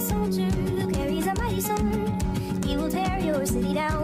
soldier who carries a mighty sword. He will tear your city down.